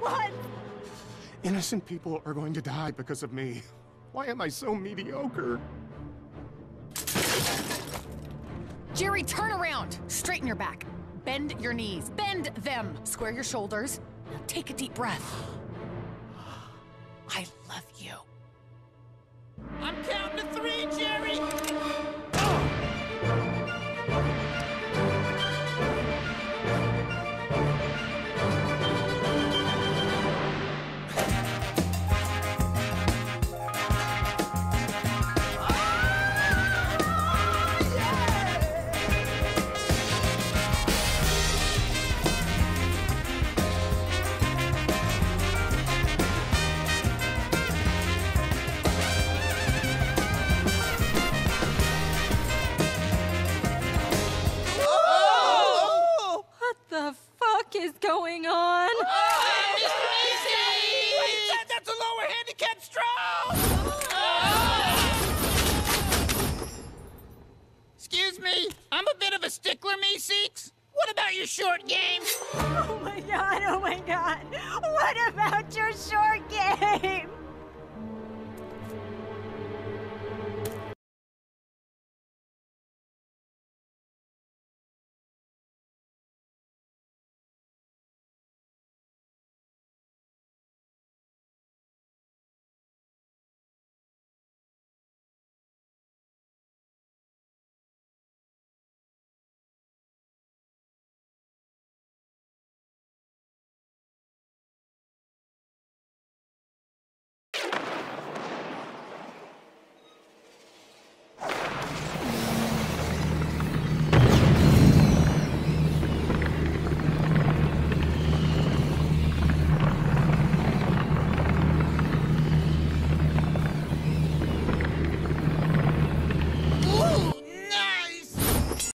once! Innocent people are going to die because of me. Why am I so mediocre? Jerry, turn around! Straighten your back. Bend your knees. Bend them. Square your shoulders. Now take a deep breath. I love you. I'm counting to 3, Jerry! Is going on? Oh, Mr. Easy! He said that's a lower handicap stroke! Excuse me, I'm a bit of a stickler, Meeseeks. What about your short game? Oh my god, oh my god. What about your short game?